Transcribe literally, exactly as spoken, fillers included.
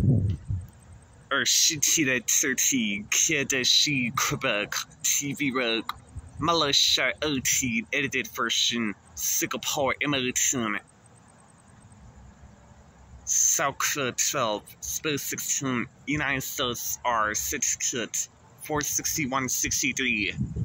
Argentina thirteen, Canada C, Quebec, T V Rogue, Malaysia eighteen, edited version, Singapore M eighteen, South Korea twelve, Space sixteen, United States R six kit, four sixty-one sixty-three.